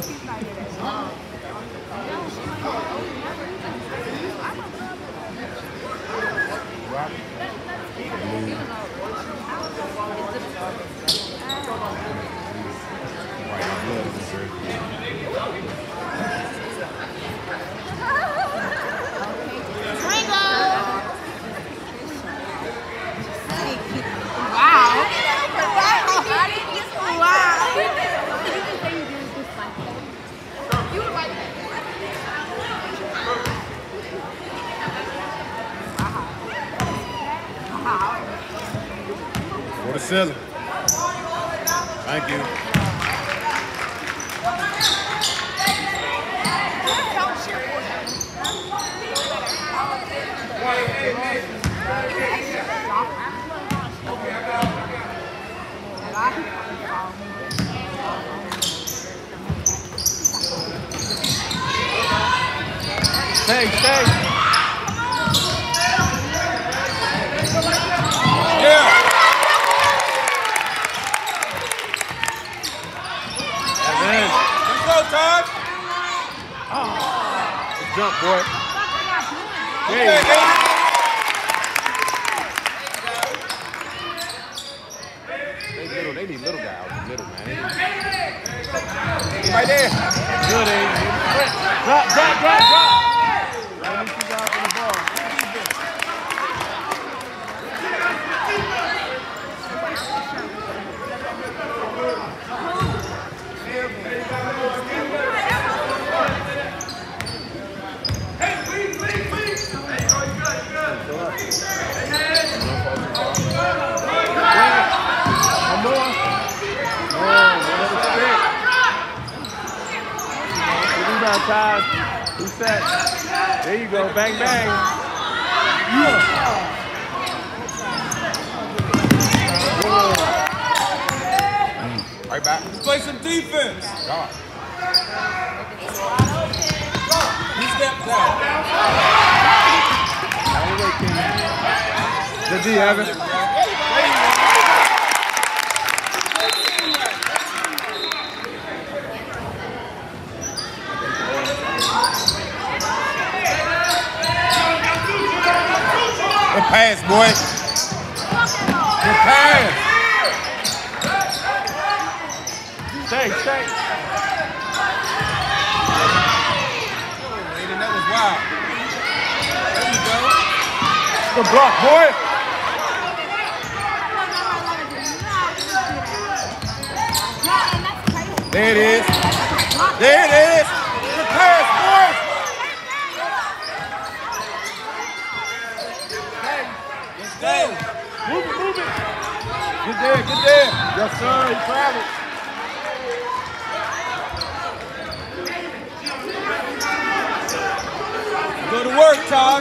Silly. Thank you. Stay. Yeah. Let's go, Todd. Good jump, boy. Yeah. They need little guy out the middle, man. Right there. Good, Aiden. Drop. I need you guys on the ball. Time. Reset. There you go. Bang, bang. Yeah. Right back. Let's play some defense. God. He stepped down. Good D, Evan. Good pass, boy. Good pass. Stay. That was wild. There you go. Good block, boy. There it is. Good pass, boy. Stay. Move it. Get there. Yes, sir. He traveled. Go to work, Todd.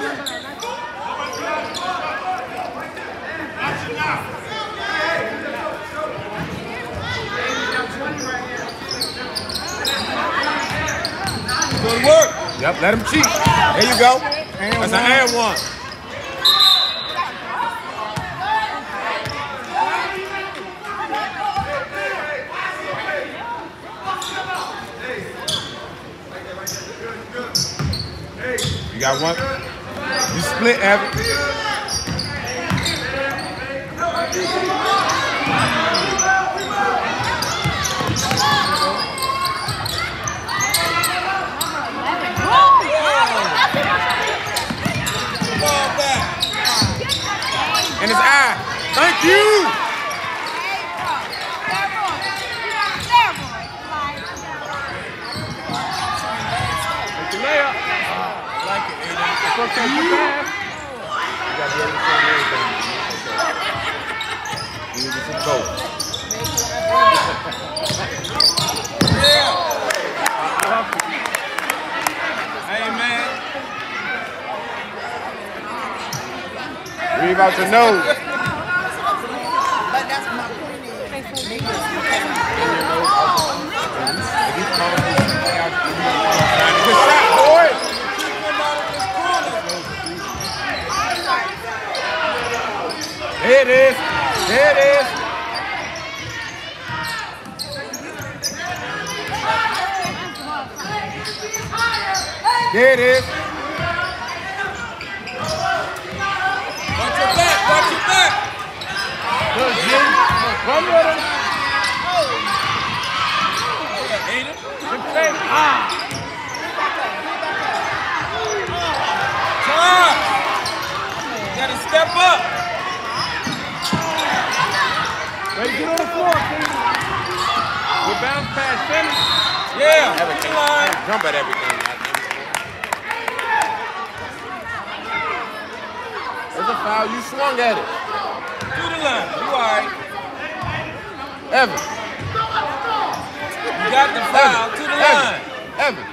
Go to work. Yep, let him cheat. There you go. That's an and one. You got one? You split, Evan. And his eye. Thank you. Take the layup. Like it, Aiden. It's okay, you pass. You got to be able to say everything. You need some coach. Yeah. Hey, man. Read out your nose. But that's my point. Good shot, boy. There it is. There it is. Watch your back. Watch your back. Good, G. Run with him. Aiden. Good play. Ah. Time. You gotta step up. Ready to get on the floor, please. Good bounce pass, finish. Yeah. Everything. Line. Jump at everything. There's a foul. You swung at it. To the line. You all right. Evan. You got the foul. To the line. Evan.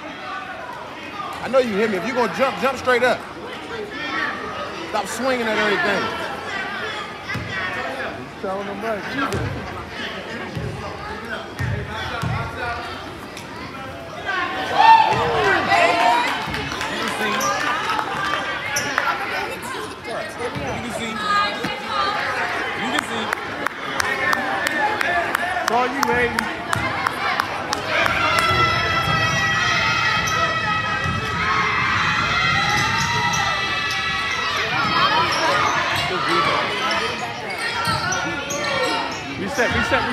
I know you hit me. If you're going to jump straight up. Stop swinging at everything. He's telling them right. It's all you, Aiden. Reset.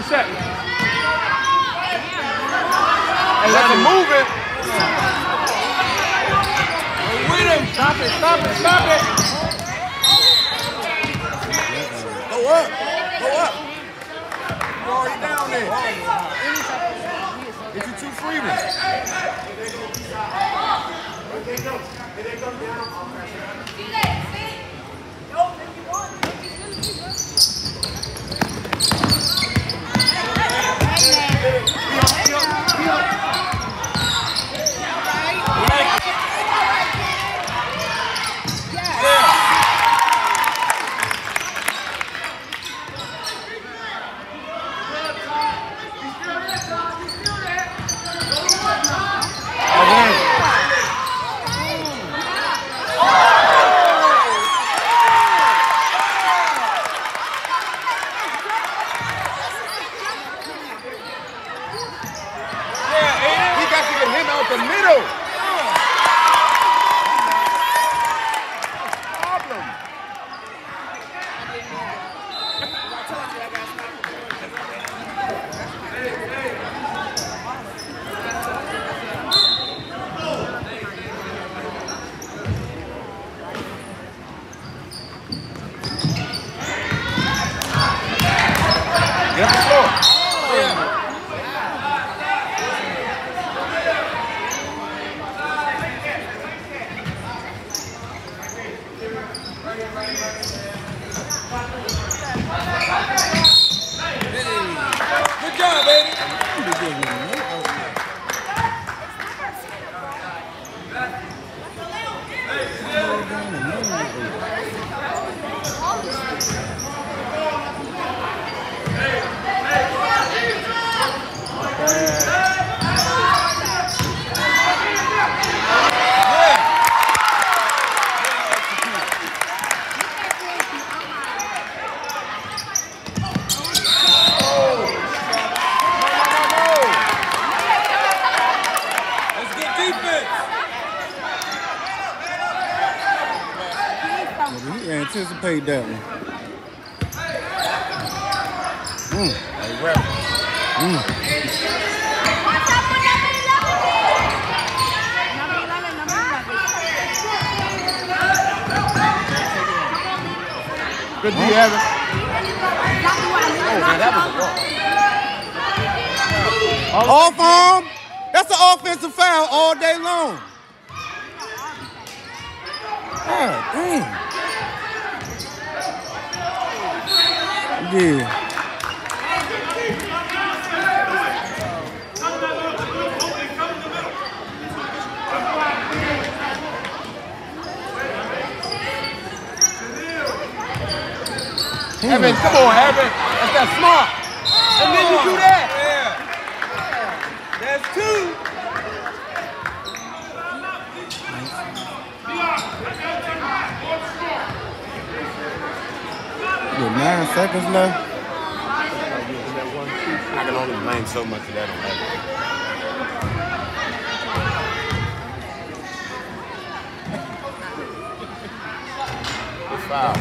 Hey, that's a moving. With him. Stop it. Go up. You're already down there. Get you 2 freebies. Get the floor. Good job, baby. Anticipate that one. Good D, Evan. Oh, man, that was a ball. Off arm. That's an offensive foul all day long. God damn. Yeah. Evan, come on, Evan. That's that smart. And then you do that. Yeah. That's 2. With 9 seconds left. I can only blame so much of that on Evan. foul.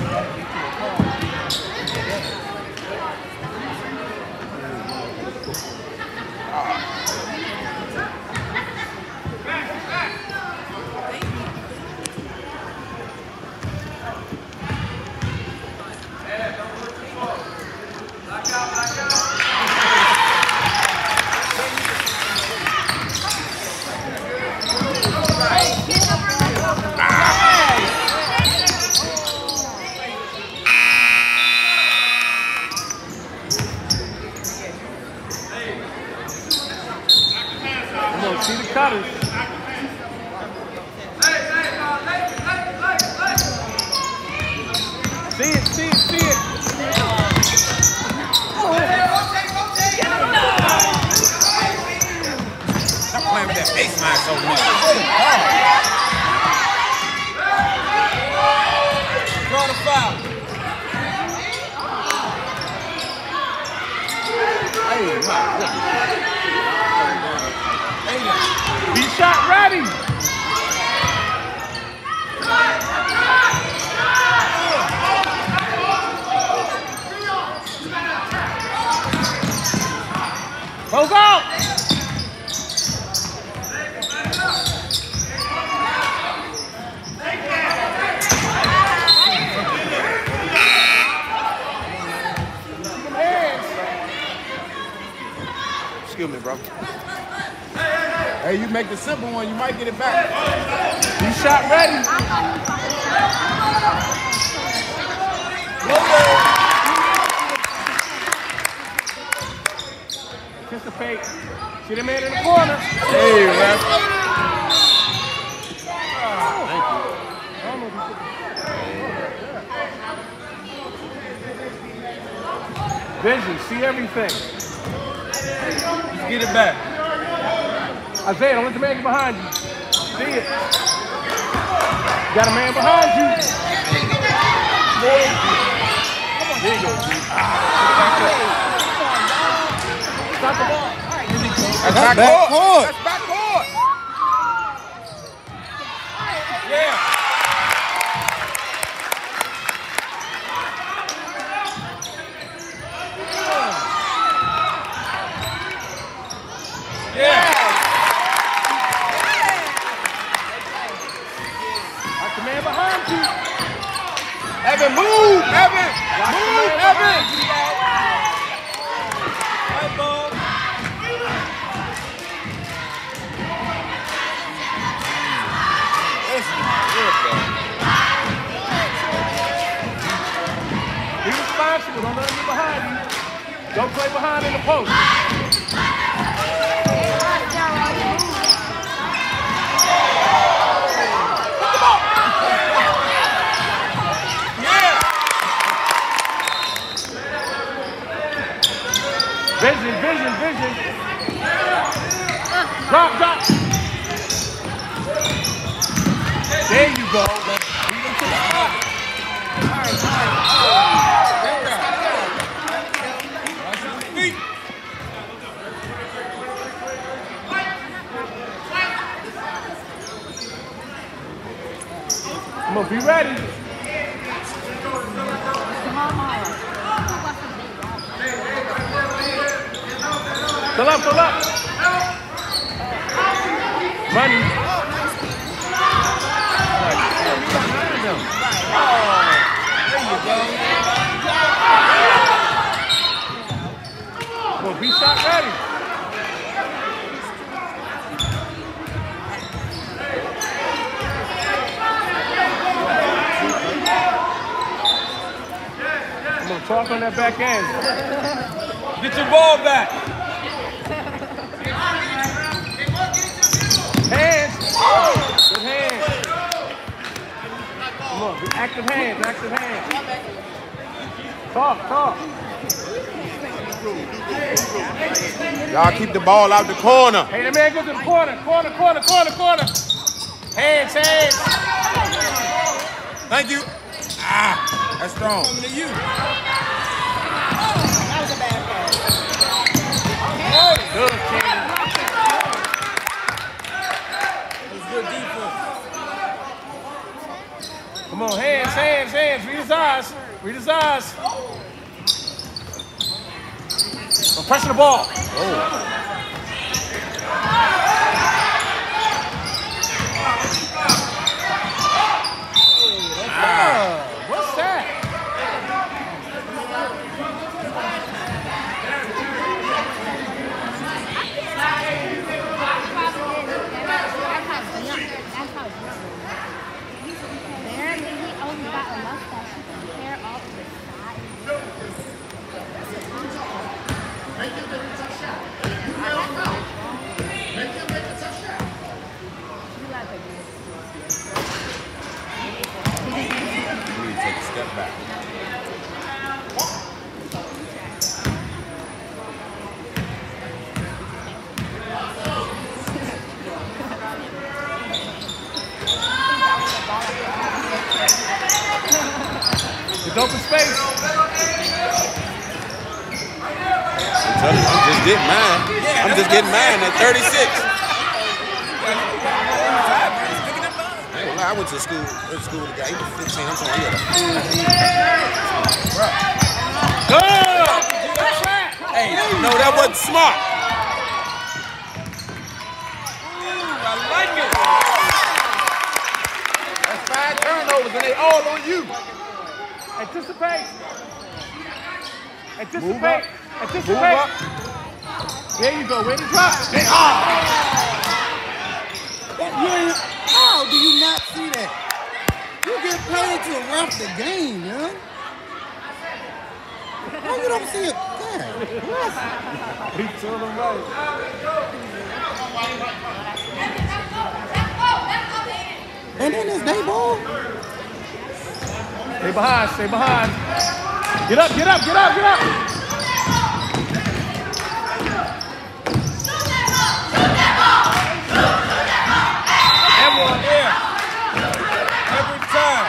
See the cutters. See it, see it, see it. Stop playing with that baseline so much. Draw the foul. Hey, my goodness. Be shot ready. Go, go. Excuse me, bro. Hey, you make the simple one, you might get it back. Be shot ready. Anticipate. See the man in the corner. Hey, ref. Thank you. Vision, see everything. Let's get it back. Isaiah, don't let the man get behind you. See it. Got a man behind you. There you go. Stop the ball. That's Back back court. court. That's back court. Yeah. Yeah. Got the man behind you. Evan, move! Evan! Move, Evan! Right ball. This is good, bro. Be responsible. Don't let him get behind you. Don't play behind in the post. Vision, vision, vision. Drop, drop. There you go. Beat him to the spot. Feet. Come on, be ready. Fill up, fill up. Money. Come on, be shot ready. Come on, talk on that back end. Get your ball back. Hands. Good hands. Come on, active hands, active hands. Talk, talk. Y'all keep the ball out the corner. Hey, the man goes to the corner, corner, corner, corner, corner. Hands, hands. Thank you. Ah, that's strong. Coming to you. Good, King. That's good defense. Come on, hands, hands, hands. Read us Read his eyes. Don't pressure the ball. What's that? Apparently, he only got a mustache. He can hair off the side. You like a You need to take a step back. It's open space. I'm just getting mine. I'm just getting mine at 36. I went to school with a guy. He was 15. I'm saying he had a Good. Hey, no, that wasn't smart. I like it. That's 5 turnovers and they all on you. Anticipate. Move up. Anticipate. Move up. There you go. Ready to drop. How do you not see that? You get paid to ref the game, man. How you don't see it? God, He told him right. and then it's they ball. Stay behind. Stay behind. Get up. Get up. Get up. Get up. Everyone here. Every time.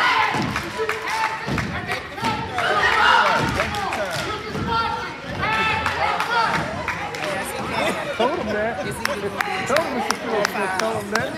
Told him that. Told him Mr. Phillips. Told him that.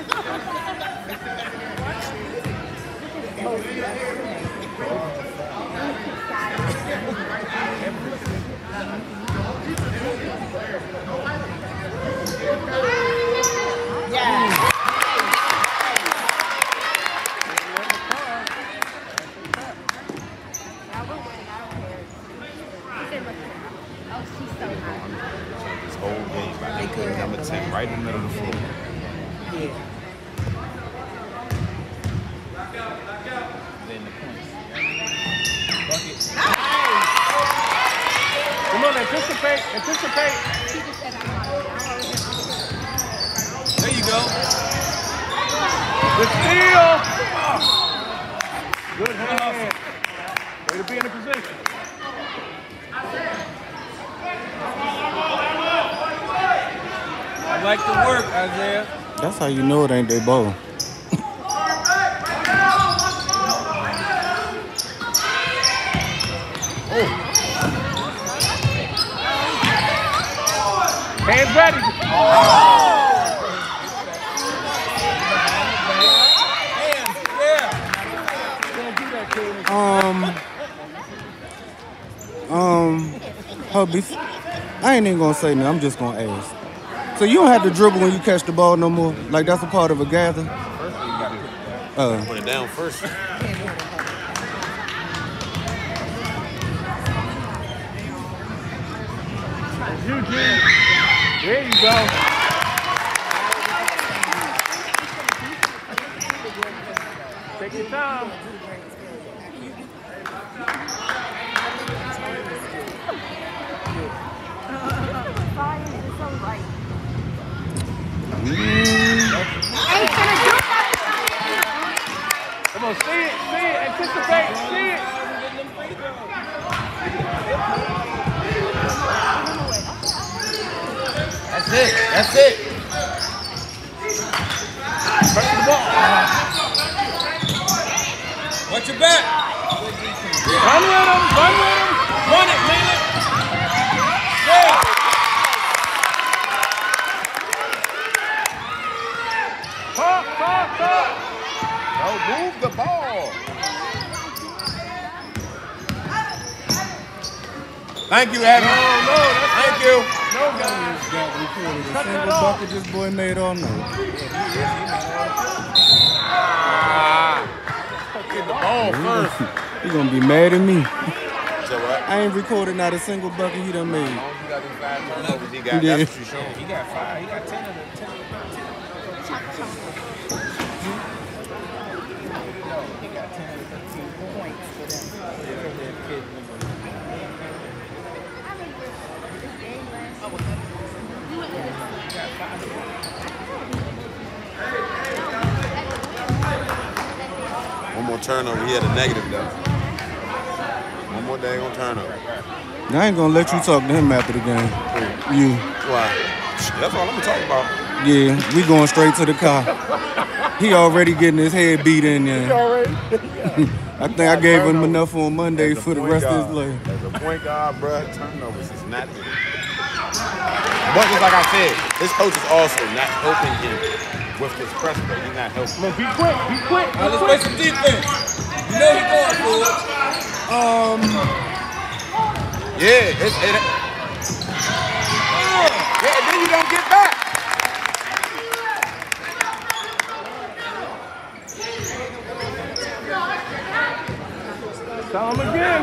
This whole game by making number 10 right in the middle of the floor. Then the points. Come on. Anticipate. Anticipate. There you go. Good steal. Good hand. Way to be in the position. I like the work, Isaiah. That's how you know it ain't they ball. Hands ready. Hubby, I ain't even gonna say nothing. I'm just gonna ask. So you don't have to dribble when you catch the ball no more? Like that's a part of a gather? Put it down first. Eugene. There you go. Take your time. Come on, see it, anticipate, see it. That's it. That's it. Press the ball. Watch your back. Run with him, run with him. Run it, Leland. Yeah. Talk. No, move the ball. Thank you, Abby. No, Thank you. no, guys. Got recorded. A Cut single that off. bucket this boy made all night. Get the ball first. He gonna be mad at me. So what? I ain't recorded not a single bucket he done made. As long as you got these 5 turnovers, he got. He did. That's what you showing. He got 5. He got 10 of the 10. Chop, chop. He got 10 of the 13 points for them. One more turnover. He had a negative though. One more day on turnover. I ain't gonna let you talk to him after the game. You. Why? That's all I'm talking about. Yeah, we going straight to the car. He already getting his head beat in there. I think I gave him enough on Monday As a for the point rest guard, of his life. As a point guard, bruh, turnovers is not it. But just like I said, his coach is also not helping him with this pressure. He's not helping. Come on, be quick, be quick. All right, let's play some defense. You know he going for it. Yeah, yeah, and then you don't get back. Tell him again.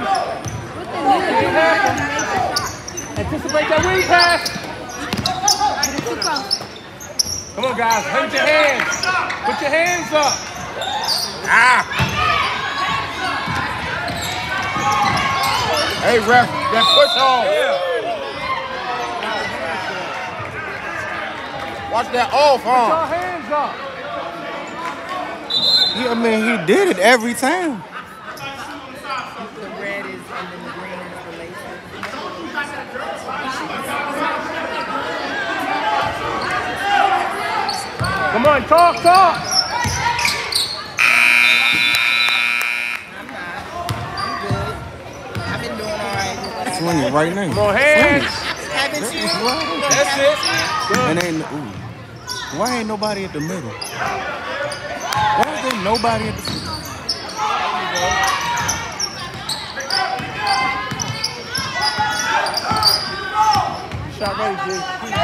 Anticipate that wing pass. Too close. Come on, guys. Put your hands. Put your hands up. Hey, ref, that push off. Watch that off, Put your huh? hands up. Yeah, I mean, he did it every time. The red is, and then the green is the laces. Come on, talk. I'm not. I'm good. I've been doing all right with what I Swing it right now. Come on, hands. haven't you? That's it. And ain't ooh. Why ain't nobody at the middle? Why is there nobody at the middle? Shot ready, G.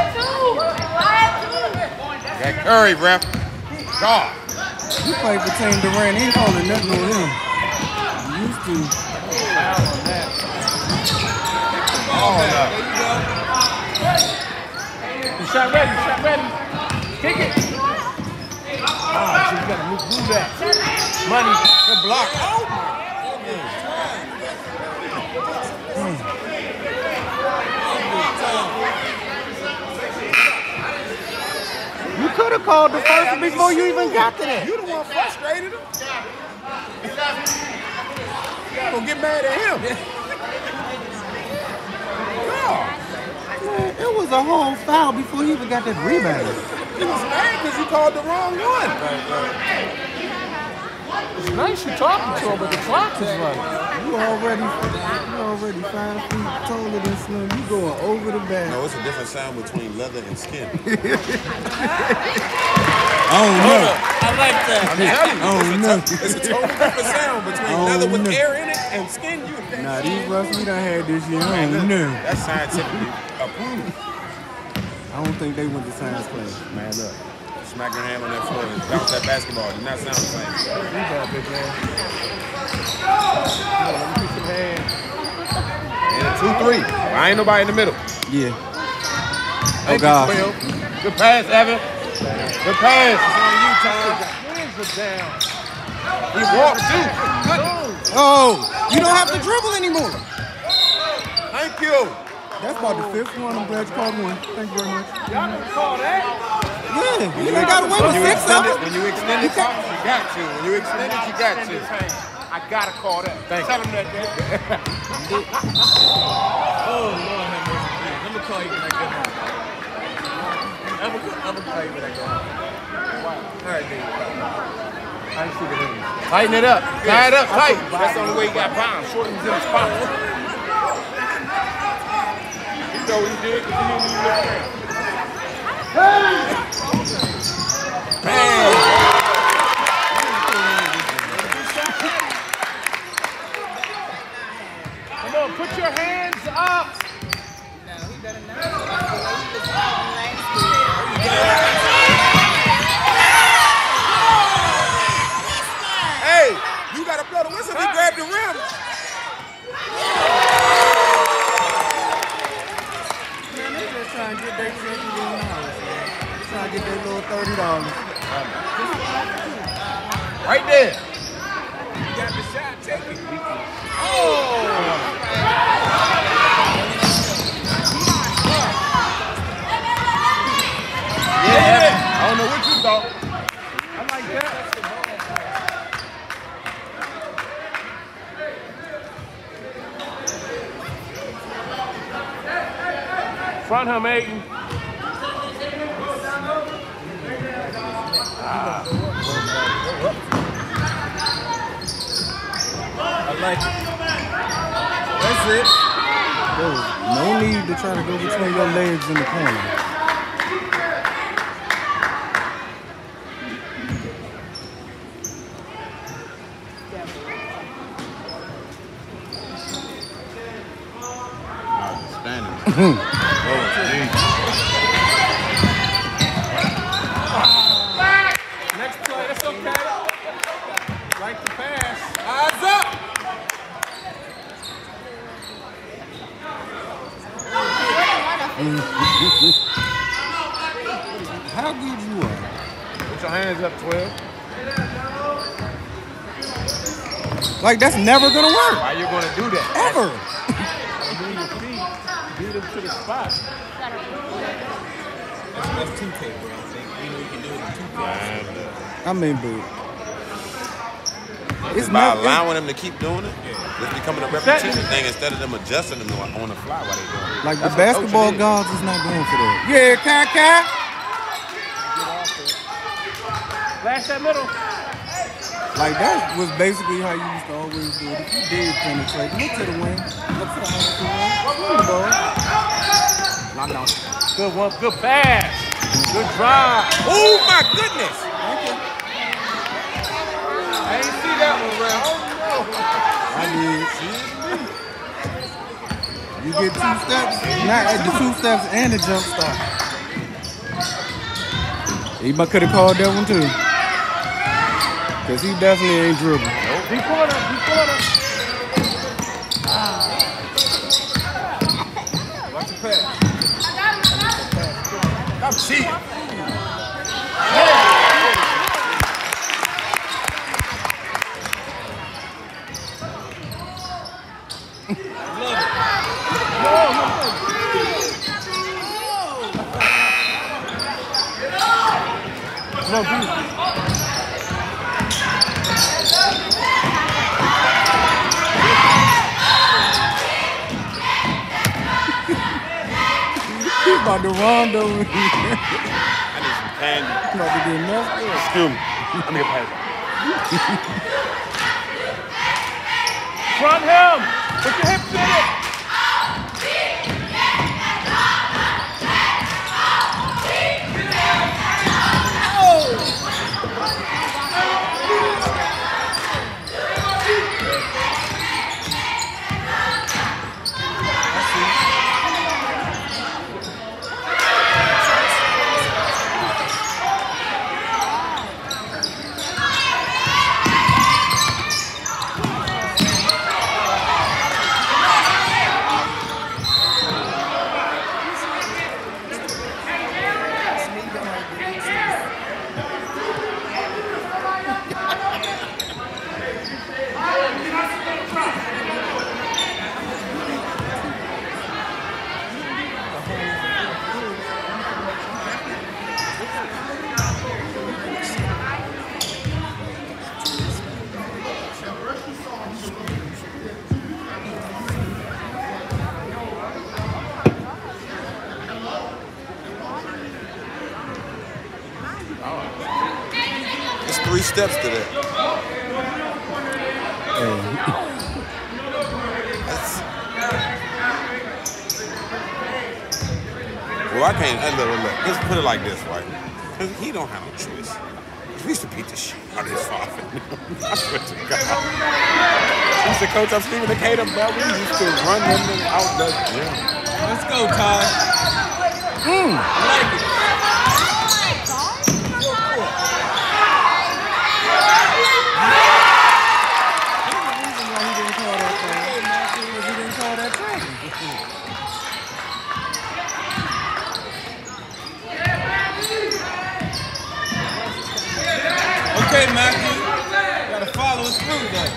That Curry, ref. God. He played for Team Durant. He ain't calling nothing on him. He used to. You shot ready, Kick it. Oh, so you gotta move that. Money. Good block. You could have called the first before you even got to that. You the one frustrated him. You gonna get mad at him. Man, it was a whole foul before he even got that rebound. He was mad because he called the wrong one. It's nice you talking to him, but the clock is running. You already 5 feet taller than Slim. You going over the back. No, it's a different sound between leather and skin. I don't know. I like that. I'm telling you, Oh, no. it's a totally different sound between Oh, leather with no. air in it and skin. You Nah, these refs we done had this year. I Man, don't know. that's scientifically approved. I don't think they went to science class. Man, look. Smack your hand on that floor and bounce that basketball. Do not sound the same. You got big man. Let me see some hands. And a 2-3. I ain't nobody in the middle. Yeah. Thank God. you, Will. Good pass, Evan. Good pass. It's on you, Tom. Hands are down. He walked too. Good. Oh, you don't have to dribble anymore. Thank you. That's about the 5th one. I'm glad you called one. Thank you very much. Y'all didn't call that. Yeah, you done got away with 6 of them. When you extend it, you got to. When you extend it, you got to. I gotta call that. Thank Tell him that, man. Oh, Lord have mercy. Let me call you when I get home. I'm gonna call you when I get home. All right, dude. I ain't see the hands. Tighten it up. Tie it up tight. That's the only way he got bombed. Shorty was in his pocket. You know what he did? He didn't even look around. Come on, put your hands up. Hey, you gotta blow the whistle. He grabbed the rim. Man, they just trying to get their $50. Trying to get their little $30. Right there. You got the shot, take it. Yeah. I don't know what you thought. I like that. Front him, Aiden. I like it. That's it. There's no need to try to go between your legs in the corner. Spanish. Next play, that's okay. Like the pass. Eyes up. How good you are? Put your hands up, 12. Like, that's never gonna work. Why you gonna do that? Ever. Move your feet. Beat him to the spot. That's 2K, bro. I think you know you can do it in 2K. I mean, but it's By not allowing them to keep doing it, it's becoming a repetition thing instead of them adjusting them on the fly while they doing it. like the That's what basketball coaching is. gods is not going for that. Yeah, Kai. Flash that middle. Like that was basically how you used to always do it. If you did penetrate, look to the wing, look to the opposite wing, swing the ball. Knock down. Good one. Good pass. Good drive. Oh my goodness! I didn't see that one, Ralph. I did. You get 2 steps, not the 2 steps and the jump stop. He could have called that one too. Cause he definitely ain't dribbling. Deep corner. Deep corner. Watch the pass. Stop cheating. No, dude. He about to rondo. I need some candy. About to get messed up. Excuse me. Let me get past Front him. Put your hips in it. It's 3 steps to that. That's- Well, I can't. Look. Let's put it like this, right? Because he don't have no choice. We used to beat the shit out of his father. I swear to God. He used to coach up Stephen Decatur, but we used to run them out the gym. Let's go, Ty. I like it. Okay, Matthew. You gotta follow us through, though.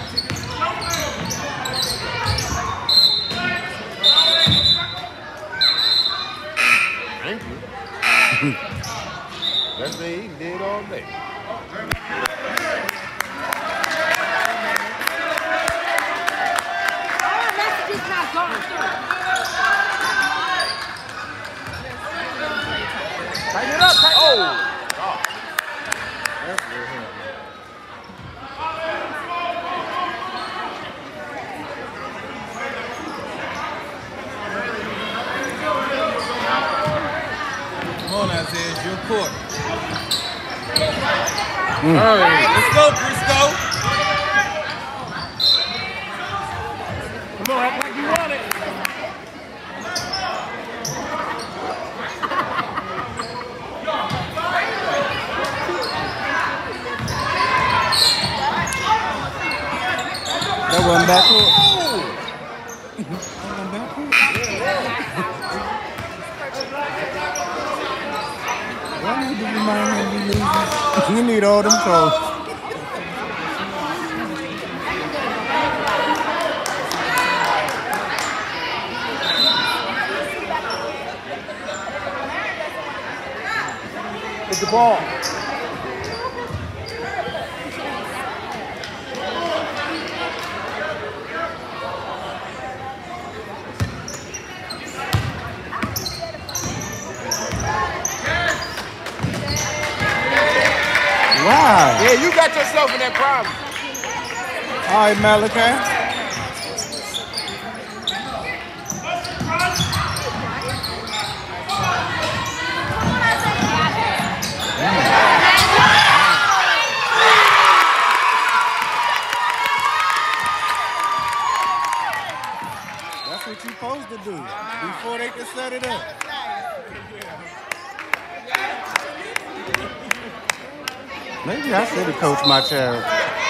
Thank you. That's what he did all day. Our message is not going through. Tighten it up, tighten it up. That's real hard. Come on, Isaiah. It's your court. Let's go, Briscoe. Come on, act like you want it. That wasn't backward. That wasn't backward. Why do you remind me of you losing? You need all them calls. Get the ball. Wow. Yeah, you got yourself in that problem. All right, Malachi. That's what you're supposed to do before they can set it up. Maybe I should have coached my child.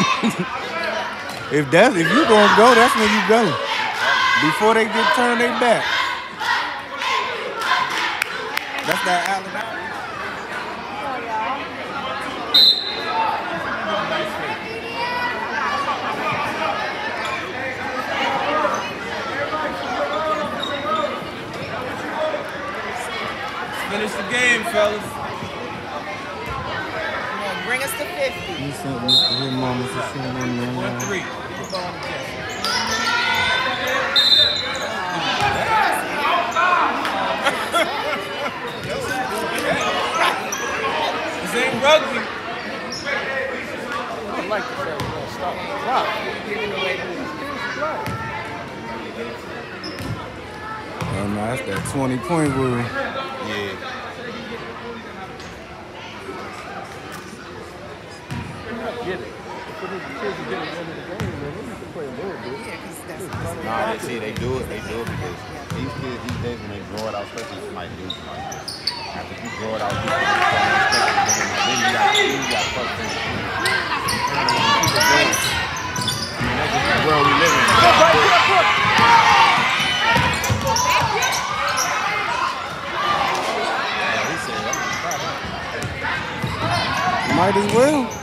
If you gonna go, that's when you go. Before they get turned their back. That's that Alabama. Finish the game, fellas. Bring us to 50. You sent me to his mama to see him in 1-3. This ain't rugby. I like the fact we're gonna start with the clock. Oh no, that's that 20-point rule. Yeah. Get it. For the kids to get it into the game, man, they need to play a little bit. Nah, they do it because these kids these days when they draw it out, especially somebody do something like this. After you draw it out, then you got fucked in. That's just the world we live in. Might as well.